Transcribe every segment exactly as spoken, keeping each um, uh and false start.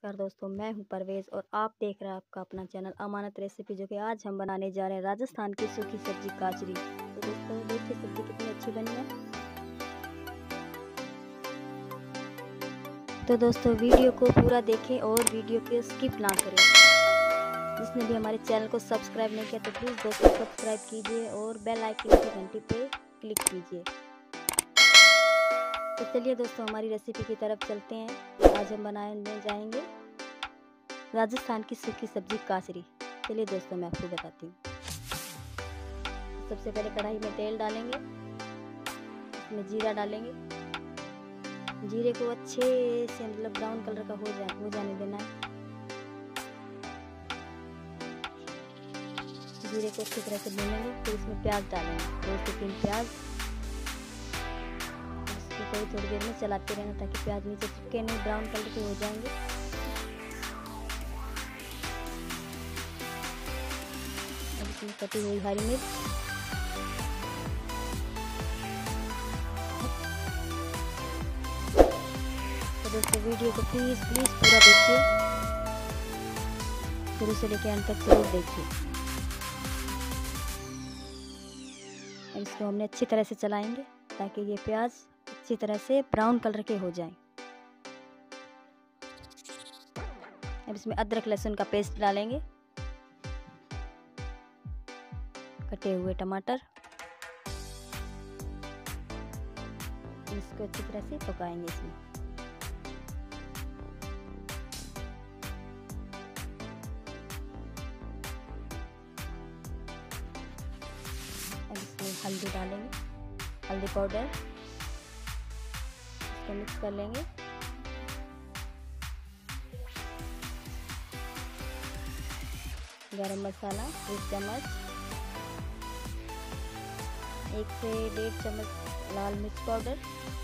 नमस्कार दोस्तों, मैं हूं परवेज़ और आप देख रहे हैं आपका अपना चैनल अमानत रेसिपी। जो कि आज हम बनाने जा रहे हैं राजस्थान की सूखी सब्जी काचरी। तो दोस्तों देखिए सब्जी कितनी अच्छी बनी है। तो दोस्तों वीडियो को पूरा देखें और वीडियो को स्किप ना करें। जिसने भी हमारे चैनल को सब्सक्राइब नहीं किया तो प्लीज़ दोस्तों सब्सक्राइब कीजिए और बेल आइकन की घंटी पे क्लिक कीजिए। तो चलिए दोस्तों हमारी रेसिपी की तरफ चलते हैं। आज हम बनाने जाएंगे राजस्थान की सूखी सब्जी काचरी। चलिए दोस्तों मैं आपको बताती हूँ। सबसे पहले कढ़ाई में तेल डालेंगे, इसमें जीरा डालेंगे। जीरे को अच्छे से मतलब ब्राउन कलर का हो जाए हो जाने देना है। जीरे को अच्छी तरह से भूनेंगे, फिर इसमें प्याज डालेंगे, दो से तीन प्याज। इसको थोड़ी थोड़ी देर में चलाते रहना ताकि प्याज नीचे चिपके नहीं, ब्राउन कलर के हो जाएंगे। अब इसमें कटी हुई हरी मिर्च, तो दोस्तों वीडियो को प्लीज़ प्लीज़ पूरा देखिए, शुरू से लेकर अंत तक जरूर देखिए। इसको हमने अच्छी तरह से चलाएंगे ताकि ये प्याज अच्छी तरह से ब्राउन कलर के हो जाएं। अब इसमें अदरक लहसुन का पेस्ट डालेंगे, कटे हुए टमाटर, इसको अच्छी तरह से पकाएंगे। इसमें अब इसमें हल्दी डालेंगे, हल्दी पाउडर, इसको मिक्स कर लेंगे। गरम मसाला एक चम्मच, एक से डेढ़ चम्मच लाल मिर्च पाउडर,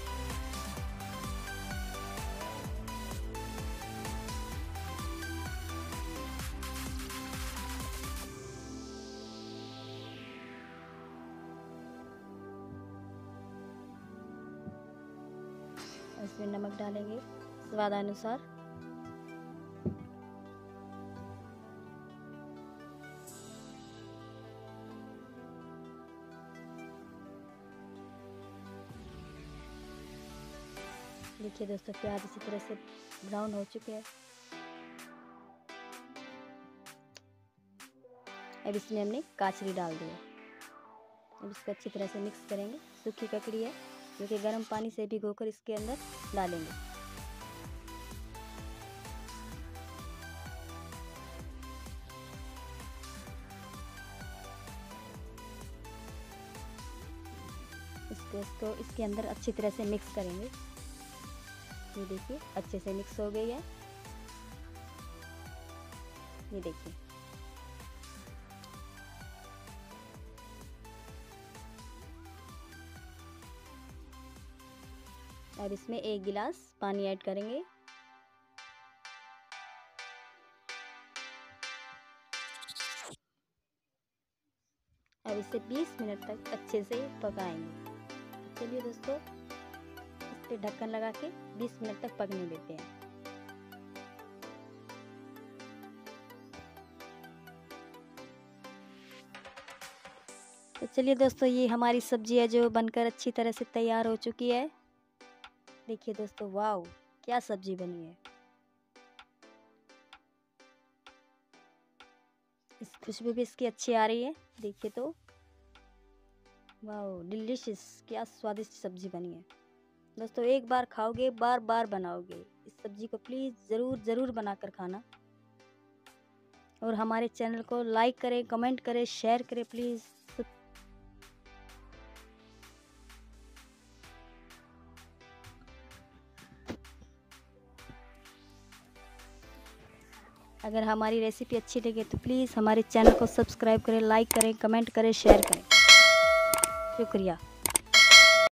इसमें नमक डालेंगे स्वादानुसार। देखिए दोस्तों प्याज इसी तरह से ब्राउन हो चुके हैं। अब इसमें हमने काचरी डाल दिया। अब इसको अच्छी तरह से मिक्स करेंगे। सूखी ककड़ी है जो कि गर्म पानी से भिगोकर इसके अंदर डालेंगे। इसको इसको इसके अंदर अच्छी तरह से मिक्स करेंगे। ये देखिए अच्छे से मिक्स हो गई है। ये देखिए अब इसमें एक गिलास पानी ऐड करेंगे। अब इसे बीस मिनट तक अच्छे से पकाएंगे। चलिए दोस्तों इस पे ढक्कन लगा के बीस मिनट तक पकने देते हैं। तो चलिए दोस्तों ये हमारी सब्जी है जो बनकर अच्छी तरह से तैयार हो चुकी है। देखिए दोस्तों वाव क्या सब्जी बनी है। इस खुशबू भी इसकी अच्छी आ रही है। देखिए तो वाव डिलीशियस, क्या स्वादिष्ट सब्जी बनी है। दोस्तों एक बार खाओगे बार बार बनाओगे। इस सब्जी को प्लीज़ ज़रूर ज़रूर बनाकर खाना और हमारे चैनल को लाइक करें, कमेंट करें, शेयर करें प्लीज़। अगर हमारी रेसिपी अच्छी लगे तो प्लीज़ हमारे चैनल को सब्सक्राइब करें, लाइक करें, कमेंट करें, शेयर करें। शुक्रिया।